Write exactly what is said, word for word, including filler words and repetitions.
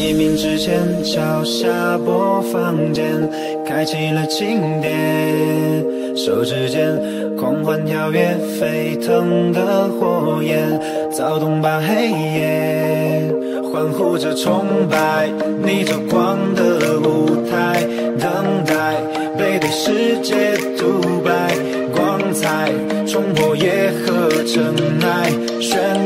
黎明之前，敲下播放键，开启了经典。手指间狂欢跳跃，沸腾的火焰，躁动吧黑夜，欢呼着崇拜你这光的舞台，等待背对世界独白，光彩冲破夜和尘埃，绚